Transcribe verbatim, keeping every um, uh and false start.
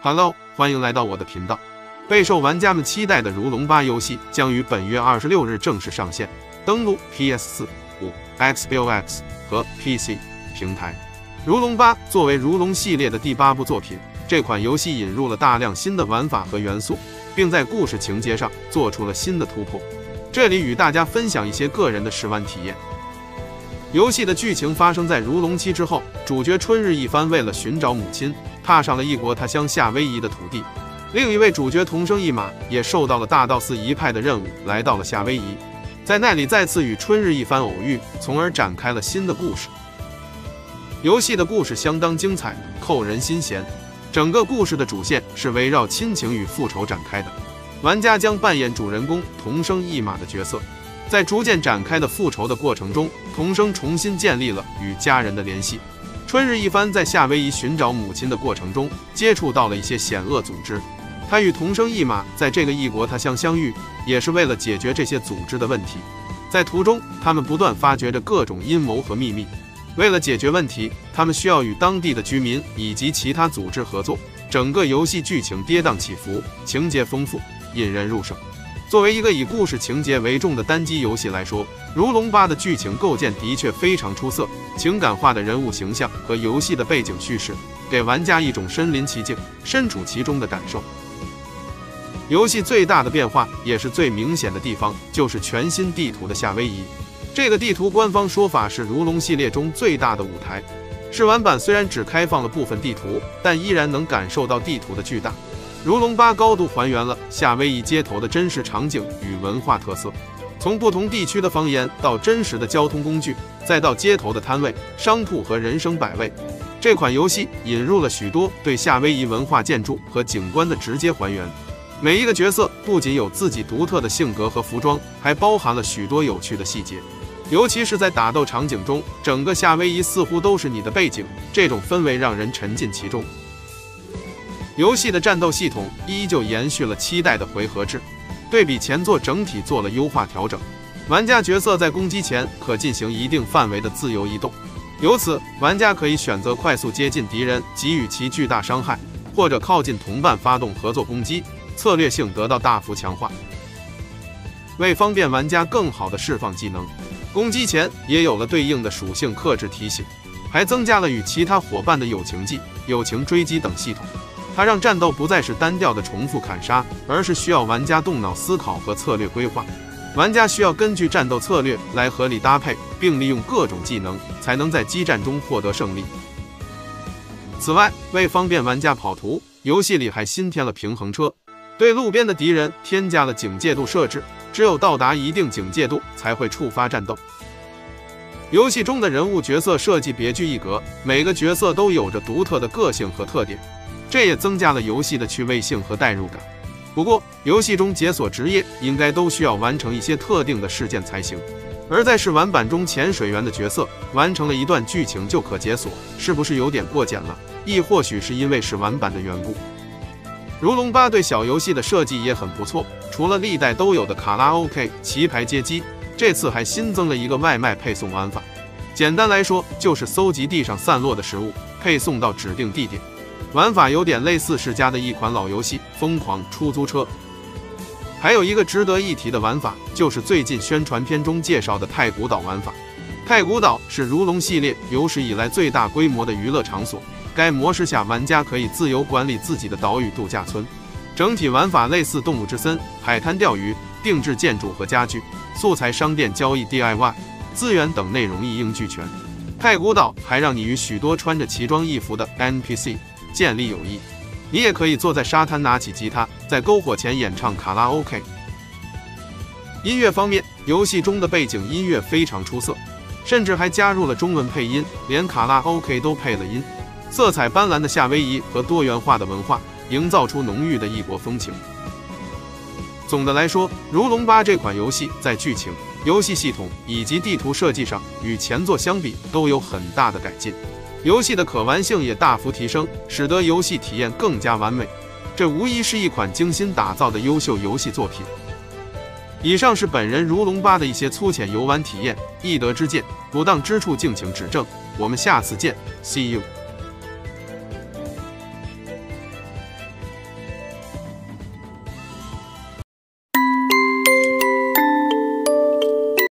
Hello， 欢迎来到我的频道。备受玩家们期待的《如龙八》游戏将于本月二十六日正式上线，登陆 P S 四、五、Xbox 和 P C 平台。《如龙八》作为如龙系列的第八部作品，这款游戏引入了大量新的玩法和元素，并在故事情节上做出了新的突破。这里与大家分享一些个人的试玩体验。游戏的剧情发生在如龙七之后，主角春日一番为了寻找母亲，踏上了异国他乡夏威夷的土地。另一位主角桐生一马也受到了大道寺一派的任务，来到了夏威夷，在那里再次与春日一番偶遇，从而展开了新的故事。游戏的故事相当精彩，扣人心弦。整个故事的主线是围绕亲情与复仇展开的，玩家将扮演主人公桐生一马的角色。在逐渐展开的复仇的过程中，桐生重新建立了与家人的联系。春日一番在夏威夷寻找母亲的过程中，接触到了一些险恶组织。他与桐生一马在这个异国他乡相遇，也是为了解决这些组织的问题。在途中，他们不断发掘着各种阴谋和秘密。为了解决问题，他们需要与当地的居民以及其他组织合作。整个游戏剧情跌宕起伏，情节丰富，引人入胜。作为一个以故事情节为重的单机游戏来说，《如龙八》的剧情构建的确非常出色，情感化的人物形象和游戏的背景叙事，给玩家一种身临其境、身处其中的感受。游戏最大的变化，也是最明显的地方，就是全新地图的夏威夷。这个地图官方说法是如龙系列中最大的舞台。试玩版虽然只开放了部分地图，但依然能感受到地图的巨大。如龙八高度还原了夏威夷街头的真实场景与文化特色，从不同地区的方言到真实的交通工具，再到街头的摊位、商铺和人生百味，这款游戏引入了许多对夏威夷文化建筑和景观的直接还原。每一个角色不仅有自己独特的性格和服装，还包含了许多有趣的细节。尤其是在打斗场景中，整个夏威夷似乎都是你的背景，这种氛围让人沉浸其中。游戏的战斗系统依旧延续了七代的回合制，对比前作整体做了优化调整。玩家角色在攻击前可进行一定范围的自由移动，由此玩家可以选择快速接近敌人，给予其巨大伤害，或者靠近同伴发动合作攻击，策略性得到大幅强化。为方便玩家更好地释放技能，攻击前也有了对应的属性克制提醒，还增加了与其他伙伴的友情技、友情追击等系统。它让战斗不再是单调的重复砍杀，而是需要玩家动脑思考和策略规划。玩家需要根据战斗策略来合理搭配，并利用各种技能，才能在激战中获得胜利。此外，为方便玩家跑图，游戏里还新添了平衡车，对路边的敌人添加了警戒度设置，只有到达一定警戒度才会触发战斗。游戏中的人物角色设计别具一格，每个角色都有着独特的个性和特点，这也增加了游戏的趣味性和代入感。不过，游戏中解锁职业应该都需要完成一些特定的事件才行。而在试玩版中，潜水员的角色完成了一段剧情就可解锁，是不是有点过简了？亦或许是因为试玩版的缘故。如龙八对小游戏的设计也很不错，除了历代都有的卡拉 OK 棋牌街机，这次还新增了一个外卖配送玩法。简单来说，就是搜集地上散落的食物，配送到指定地点。玩法有点类似世嘉的一款老游戏《疯狂出租车》。还有一个值得一提的玩法，就是最近宣传片中介绍的太古岛玩法。太古岛是如龙系列有史以来最大规模的娱乐场所，该模式下玩家可以自由管理自己的岛屿度假村。整体玩法类似动物之森、海滩钓鱼、定制建筑和家具、素材商店交易 D I Y、资源等内容一应俱全。太古岛还让你与许多穿着奇装异服的 N P C建立友谊，你也可以坐在沙滩拿起吉他，在篝火前演唱卡拉 OK。 音乐方面，游戏中的背景音乐非常出色，甚至还加入了中文配音，连卡拉 OK 都配了音。色彩斑斓的夏威夷和多元化的文化，营造出浓郁的异国风情。总的来说，《如龙八》这款游戏在剧情、游戏系统以及地图设计上与前作相比都有很大的改进，游戏的可玩性也大幅提升，使得游戏体验更加完美。这无疑是一款精心打造的优秀游戏作品。以上是本人如龙八的一些粗浅游玩体验，易得之见，不当之处敬请指正。我们下次见 ，See you。